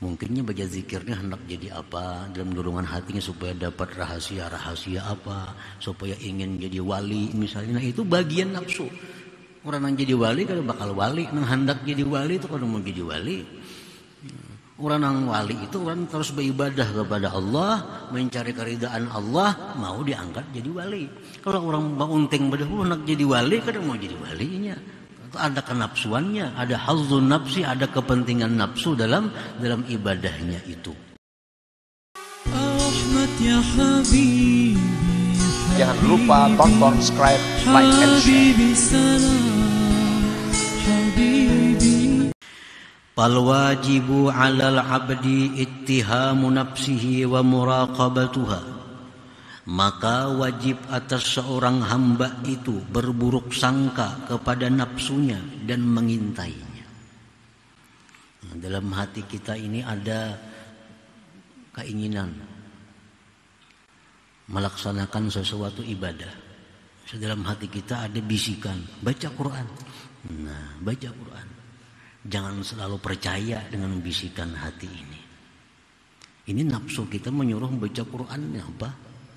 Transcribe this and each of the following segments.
Mungkinnya baca zikirnya hendak jadi apa, dalam dorongan hatinya supaya dapat rahasia-rahasia apa, supaya ingin jadi wali misalnya. Nah itu bagian nafsu. Orang yang jadi wali kalau bakal wali, yang hendak jadi wali itu kalau mau jadi wali. Orang yang wali itu orang terus beribadah kepada Allah, mencari keridaan Allah, mau diangkat jadi wali. Kalau orang unting berdahulu hendak jadi wali, kalau mau jadi walinya. Ada kenapsuannya, ada hazzun nafsi, ada kepentingan nafsu dalam ibadahnya itu. Jangan lupa tonton, subscribe, like, and share. Fal wajibu 'alal 'abdi ittihamu nafsihi wa muraqabatuha. Maka wajib atas seorang hamba itu berburuk sangka kepada nafsunya dan mengintainya. Nah, dalam hati kita ini ada keinginan melaksanakan sesuatu ibadah. Dalam hati kita ada bisikan, baca Quran. Nah, baca Quran. Jangan selalu percaya dengan bisikan hati ini. Ini nafsu kita menyuruh baca Quran apa?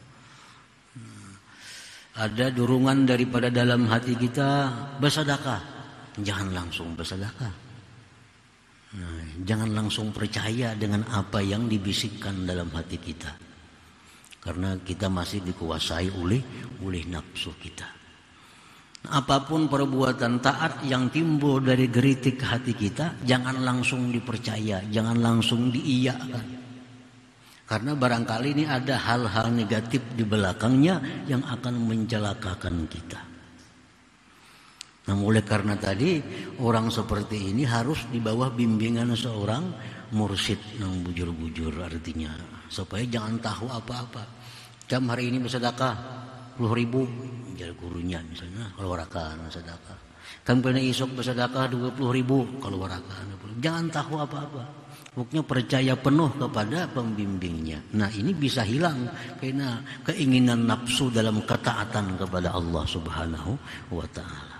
Ada dorongan daripada dalam hati kita bersedekah, jangan langsung bersedekah. Nah, jangan langsung percaya dengan apa yang dibisikkan dalam hati kita, karena kita masih dikuasai oleh nafsu kita. Apapun perbuatan taat yang timbul dari geritik hati kita, jangan langsung dipercaya, jangan langsung diiyakan. Karena barangkali ini ada hal-hal negatif di belakangnya yang akan mencelakakan kita. Nah, oleh karena tadi orang seperti ini harus di bawah bimbingan seorang mursyid yang bujur-bujur, artinya supaya jangan tahu apa-apa. Jam hari ini bersedekah 10.000, jar gurunya misalnya keluarkan sedekah. Kan pernah isok bersedekah 20.000 keluarkan. Jangan tahu apa-apa. Pokoknya percaya penuh kepada pembimbingnya. Nah ini bisa hilang karena keinginan nafsu dalam ketaatan kepada Allah Subhanahu wa ta'ala.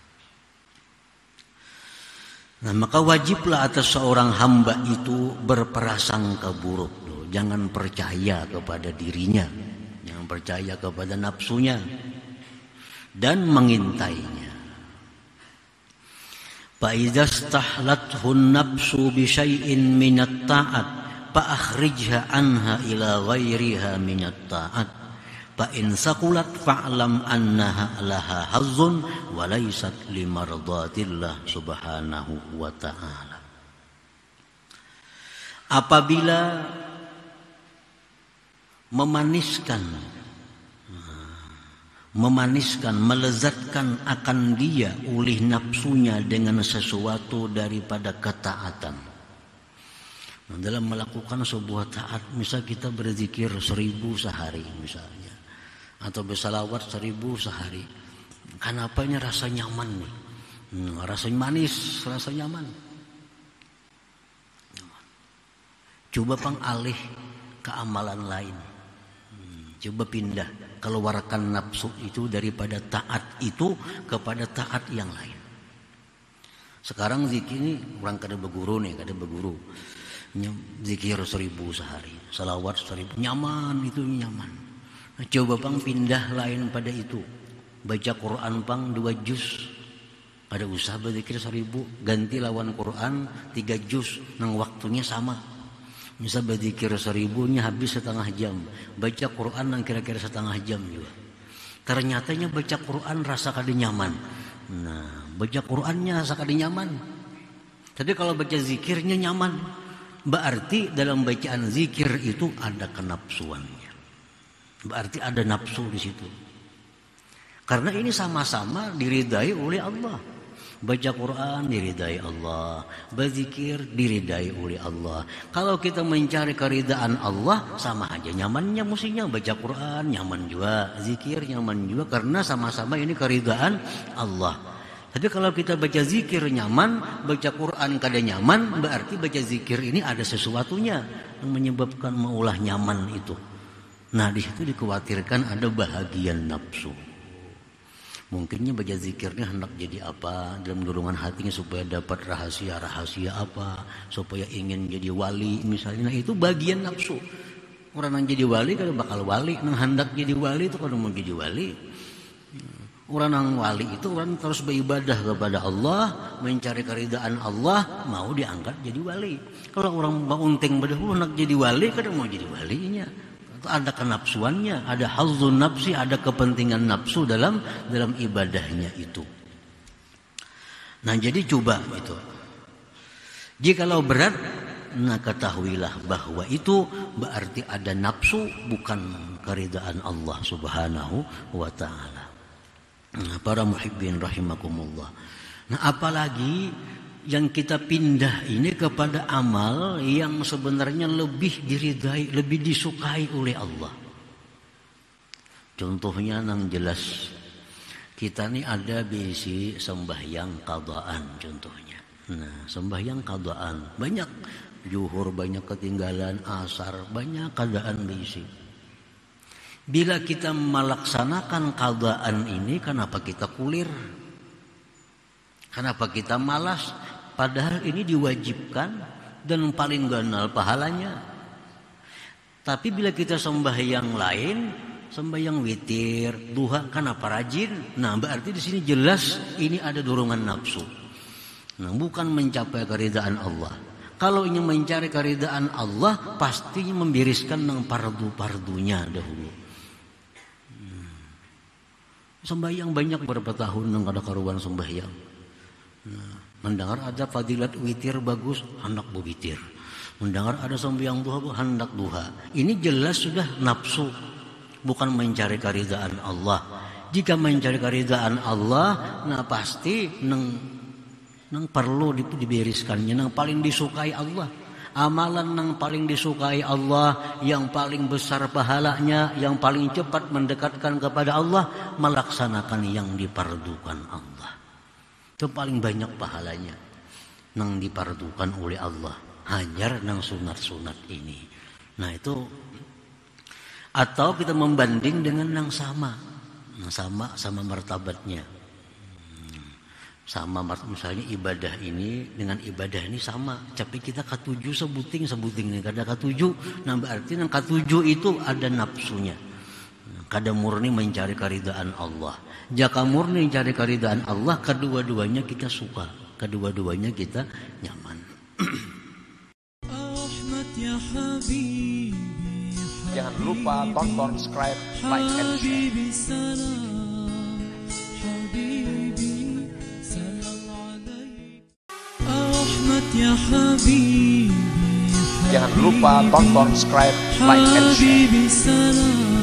Nah maka wajiblah atas seorang hamba itu berprasangka buruk. Jangan percaya kepada dirinya, jangan percaya kepada nafsunya, dan mengintainya. فَإِذَا اسْتَحْلَتْهُ النَّفْسُ بِشَيْءٍ مِنَ الطَّاعَةِ فَأَخْرِجْهَا عَنْهَا إِلَى غَيْرِهَا مِنَ الطَّاعَةِ فَإِنْ ثَقُلَتْ فَاعْلَمْ أَنَّهَا لَهَا حَظٌّ وَلَيْسَتْ لِمَرْضَاتِ اللَّهِ سُبْحَانَهُ وَتَعَالَى. Apabila memaniskan, melezatkan akan dia oleh nafsunya dengan sesuatu daripada ketaatan. Nah, dalam melakukan sebuah taat, misal kita berzikir 1000 sehari misalnya, atau bersalawat 1000 sehari. Kenapa ini rasa nyaman nih? Rasanya manis, rasa nyaman. Coba alih ke amalan lain. Coba pindah, keluarkan nafsu itu daripada taat itu kepada taat yang lain. Sekarang zikir ini orang kada berguru nih, zikir 1000 sehari, salawat 1000, nyaman itu nyaman. Nah, coba pindah lain pada itu, baca Quran 2 juz, ada usah berzikir 1000, ganti lawan Quran 3 juz, nang waktunya sama. Misal berzikir 1000-nya habis setengah jam, baca Quran yang kira-kira setengah jam juga. Ternyatanya baca Quran rasa kada nyaman. Nah, baca Qurannya rasa kada nyaman. Tapi kalau baca zikirnya nyaman, berarti dalam bacaan zikir itu ada kenapsuannya. Berarti ada nafsu di situ. Karena ini sama-sama diridai oleh Allah. Baca Quran diridai Allah, berzikir diridai oleh Allah. Kalau kita mencari keridaan Allah, sama aja nyamannya mestinya baca Quran nyaman juga, zikir nyaman juga, karena sama-sama ini keridaan Allah. Tapi kalau kita baca zikir nyaman, baca Quran kada nyaman, berarti baca zikir ini ada sesuatunya yang menyebabkan maulah nyaman itu. Nah di situ dikhawatirkan ada bahagian nafsu. Mungkinnya baca zikirnya hendak jadi apa, dalam dorongan hatinya supaya dapat rahasia-rahasia apa, supaya ingin jadi wali misalnya. Nah itu bagian nafsu. Orang yang jadi wali kan bakal wali, yang hendak jadi wali itu kalau mau jadi wali. Orang yang wali itu orang terus beribadah kepada Allah, mencari keridaan Allah, mau diangkat jadi wali. Kalau orang mau unting berdahulu hendak jadi wali, kan mau jadi walinya. Ada kenapsuannya, ada hazzun nafsi, ada kepentingan nafsu dalam ibadahnya itu. Nah jadi coba itu. Jikalau berat, nah ketahuilah bahwa itu berarti ada nafsu, bukan keridaan Allah Subhanahu wa ta'ala. Nah, para muhibbin rahimakumullah. Nah apalagi yang kita pindah ini kepada amal yang sebenarnya lebih diridai, lebih disukai oleh Allah. Contohnya yang jelas, kita ini ada bisi sembahyang qadaan contohnya. Nah, sembahyang qadaan banyak, zuhur banyak ketinggalan, asar banyak keadaan bisi. Bila kita melaksanakan qadaan ini, kenapa kita kulir? Kenapa kita malas? Padahal ini diwajibkan dan paling ganal pahalanya. Tapi bila kita sembahyang lain, sembahyang witir, duha, kenapa rajin? Nah, berarti di sini jelas ini ada dorongan nafsu. Nah, bukan mencapai keridaan Allah. Kalau ingin mencari keridaan Allah, pastinya membiriskan yang pardu-pardunya dahulu. Sembahyang banyak beberapa tahun yang ada karuan sembahyang. Nah, mendengar ada fadilat witir bagus, hendak berwitir. Mendengar ada sembahyang duha, hendak duha. Ini jelas sudah nafsu, bukan mencari keridaan Allah. Jika mencari keridaan Allah, nah pasti nang perlu dibereskannya, nang paling disukai Allah. Amalan yang paling disukai Allah, yang paling besar pahalanya, yang paling cepat mendekatkan kepada Allah, melaksanakan yang dipardukan Allah. Itu paling banyak pahalanya yang dipardukan oleh Allah. Hanya nang sunat-sunat ini. Nah itu, atau kita membanding dengan yang sama martabatnya. Sama misalnya ibadah ini dengan ibadah ini sama, tapi kita ketujuh sebuting ini kada ketujuh. Nah berarti yang ketujuh itu ada nafsunya. Kada murni mencari keridaan Allah. Jika murni mencari keridaan Allah, kedua-duanya kita suka, kedua-duanya kita nyaman. Jangan lupa tonton, subscribe, like, and share. Jangan lupa tonton, subscribe, like, and share.